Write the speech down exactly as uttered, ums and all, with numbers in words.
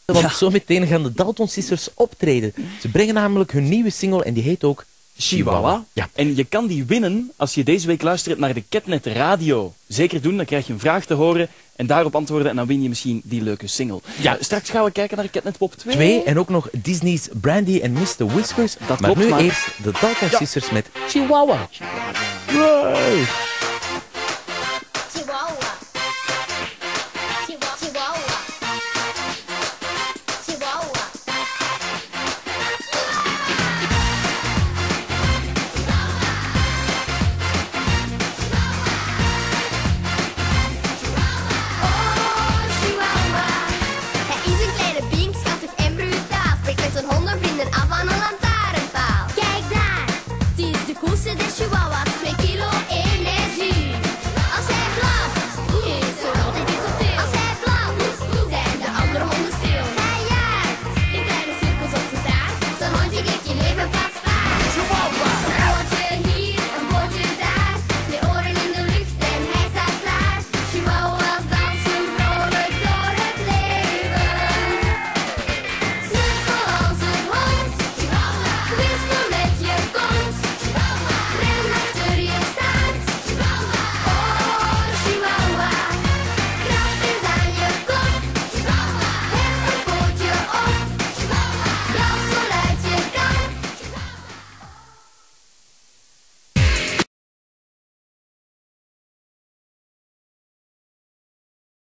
Want Ja. zo meteen gaan de Dalton Sisters optreden. Ze brengen namelijk hun nieuwe single en die heet ook Chihuahua. Ja. En je kan die winnen als je deze week luistert naar de Ketnet Radio. Zeker doen, dan krijg je een vraag te horen en daarop antwoorden en dan win je misschien die leuke single. Ja. Uh, straks gaan we kijken naar Ketnet Pop twee. Twee en ook nog Disney's Brandy en mister Whiskers. Dat maar klopt, nu maar- eerst de Dalton Ja. Sisters met Chihuahua. Chihuahua. Yay.